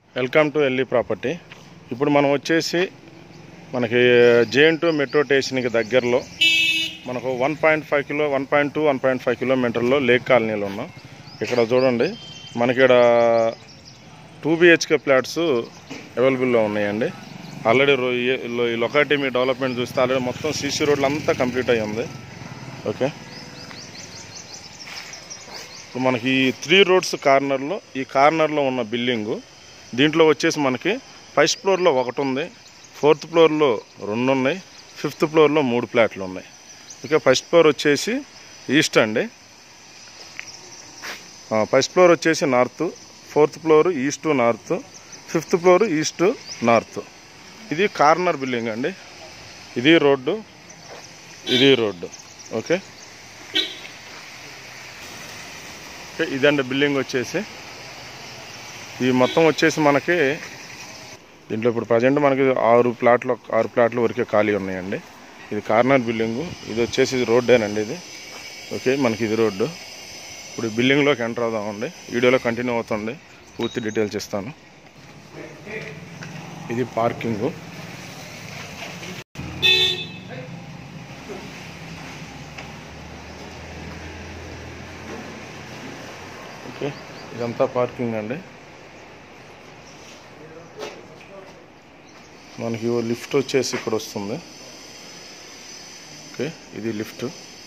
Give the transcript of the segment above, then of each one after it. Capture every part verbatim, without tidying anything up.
Welcome to ఎల్ఈ property. ఇప్పుడు మనం వచ్చేసి మనకి జేఎన్ టూ మెట్రో స్టేషన్కి దగ్గరలో మనకు one point five kilo one point two one point five కిలోమీటర్లో లేక్ కాలనీలో ఉన్నాం. ఇక్కడ చూడండి, మనకి ఇక్కడ టూ బిహెచ్కే ఫ్లాట్స్ అవైలబుల్లో ఉన్నాయండి. ఆల్రెడీ ఈ లొకాలిటీ మీ డెవలప్మెంట్ చూస్తే ఆల్రెడీ మొత్తం సీసీ రోడ్లు అంతా కంప్లీట్ అయ్యి ఉంది. ఓకే, ఇప్పుడు మనకి ఈ త్రీ రోడ్స్ కార్నర్లో ఈ కార్నర్లో ఉన్న బిల్డింగు, దీంట్లో వచ్చేసి మనకి ఫస్ట్ ఫ్లోర్లో ఒకటి ఉంది, ఫోర్త్ ఫ్లోర్లో రెండు ఉన్నాయి, ఫిఫ్త్ ఫ్లోర్లో మూడు ఫ్లాట్లు ఉన్నాయి. ఓకే, ఫస్ట్ ఫ్లోర్ వచ్చేసి ఈస్ట్ అండి, ఫస్ట్ ఫ్లోర్ వచ్చేసి north, fourth floor east north, fifth floor east north. ఇది కార్నర్ బిల్డింగ్ అండి. ఇది రోడ్డు, ఇది రోడ్డు. ఓకే, ఇదండి బిల్డింగ్ వచ్చేసి. ఈ మొత్తం వచ్చేసి మనకి దీంట్లో ఇప్పుడు ప్రజెంట్ మనకి ఆరు ప్లాట్లు ఆరు ప్లాట్లు వరకే ఖాళీ ఉన్నాయండి. ఇది కార్నర్ బిల్డింగు. ఇది వచ్చేసి రోడ్డేనండి ఇది. ఓకే, మనకి ఇది రోడ్డు. ఇప్పుడు బిల్డింగ్లోకి ఎంటర్ అవుదామండి. వీడియోలో కంటిన్యూ అవుతుంది, పూర్తి డీటెయిల్స్ ఇస్తాను. ఇది పార్కింగు. ఓకే, ఇదంతా పార్కింగ్ అండి. మనకి లిఫ్ట్ వచ్చేసి ఇక్కడ వస్తుంది. ఓకే, ఇది లిఫ్ట్.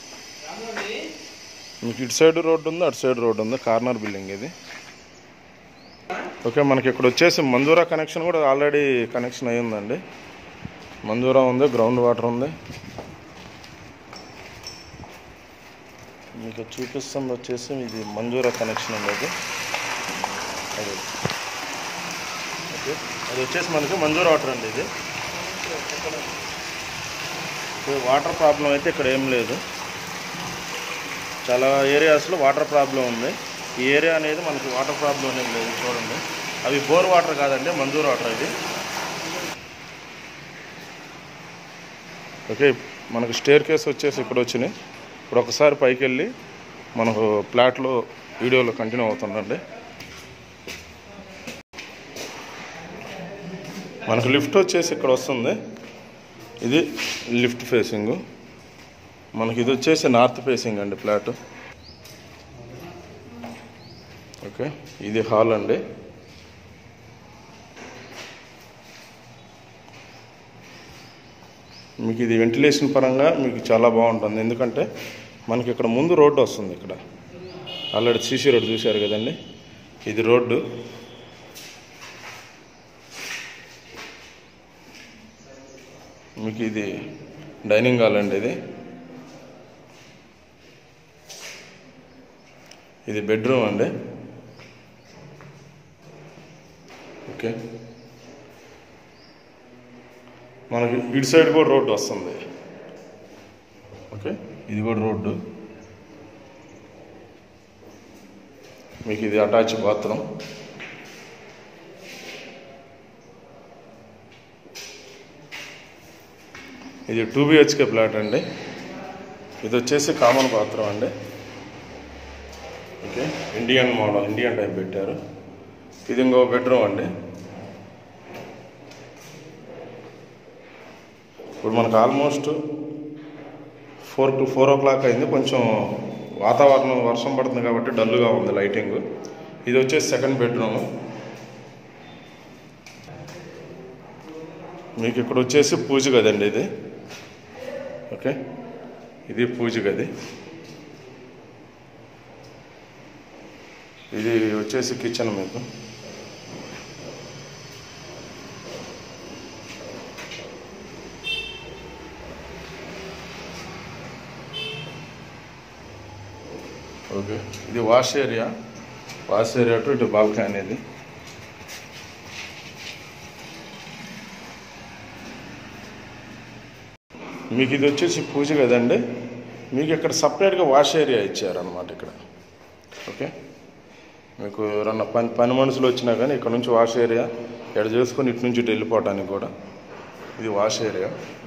మీకు ఇటు సైడ్ రోడ్డు ఉంది, అటు సైడ్ రోడ్డు ఉంది. కార్నర్ బిల్డింగ్ ఇది. ఓకే, మనకి ఇక్కడ వచ్చేసి మంజూరా కనెక్షన్ కూడా ఆల్రెడీ కనెక్షన్ అయ్యిందండి. మంజూరా ఉంది, గ్రౌండ్ వాటర్ ఉంది. మీకు చూపిస్తుంది వచ్చేసి ఇది మంజూరా కనెక్షన్ అండి. అది అది ఓకే, అది వచ్చేసి మనకి మంజూరా వాటర్ అండి. ఇది వాటర్ ప్రాబ్లం అయితే ఇక్కడ ఏం లేదు. చాలా ఏరియాస్లో వాటర్ ప్రాబ్లం ఉంది. ఈ ఏరియా అనేది మనకి వాటర్ ప్రాబ్లం అనేది లేదు. చూడండి, అవి బోర్ వాటర్ కాదండి, మంజూరా వాటర్ ఇది. ఓకే, మనకు స్టేర్ కేస్ వచ్చేసి ఇక్కడ వచ్చినాయి. ఇప్పుడు ఒకసారి పైకి వెళ్ళి మనకు ప్లాట్లో వీడియోలో కంటిన్యూ అవుతుందండి. మనకు లిఫ్ట్ వచ్చేసి ఇక్కడ వస్తుంది. ఇది లిఫ్ట్ ఫేసింగు. మనకి ఇది వచ్చేసి నార్త్ ఫేసింగ్ అండి ఫ్లాట్. ఓకే, ఇది హాల్ అండి. మీకు ఇది వెంటిలేషన్ పరంగా మీకు చాలా బాగుంటుంది. ఎందుకంటే మనకి ఇక్కడ ముందు రోడ్డు వస్తుంది. ఇక్కడ ఆల్రెడీ సీసీ రోడ్డు చూశారు కదండి. ఇది రోడ్డు. మీకు ఇది డైనింగ్ హాల్ అండి. ఇది ఇది బెడ్రూమ్ అండి. ఓకే, మనకి ఇటు సైడ్ కూడా రోడ్డు వస్తుంది. ఓకే, ఇది కూడా రోడ్డు. మీకు ఇది అటాచ్ బాత్రూమ్. ఇది టూ బిహెచ్కే ఫ్లాట్ అండి. ఇది వచ్చేసి కామన్ బాత్రూమ్ అండి. Okay, Indian model, Indian type పెట్టారు. ఇది ఇంకో బెడ్రూమ్ అండి. ఇప్పుడు మనకు almost four to four o'clock అయింది. కొంచెం వాతావరణం వర్షం పడుతుంది కాబట్టి డల్గా ఉంది లైటింగ్. ఇది వచ్చేసి సెకండ్ బెడ్రూమ్. మీకు ఇక్కడ వచ్చేసి పూజ గది అండి ఇది. ఓకే, ఇది పూజ గది. ఇది వచ్చేసి కిచెన్. మీకు ఓకే, ఇది wash area. Wash area to ఇటు బాల్కనీ అనేది. మీకు ఇది వచ్చేసి పూజ కదండి. మీకు ఇక్కడ సపరేట్గా వాష్ ఏరియా ఇచ్చారనమాట ఇక్కడ. ఓకే, మీకు ఎవరన్నా పని పని మనుషులు వచ్చినా కానీ ఇక్కడ నుంచి వాష్ ఏరియా ఇక్కడ చేసుకొని ఇటు నుంచి ఇటు వెళ్ళిపోవటానికి కూడా ఇది వాష్ ఏరియా.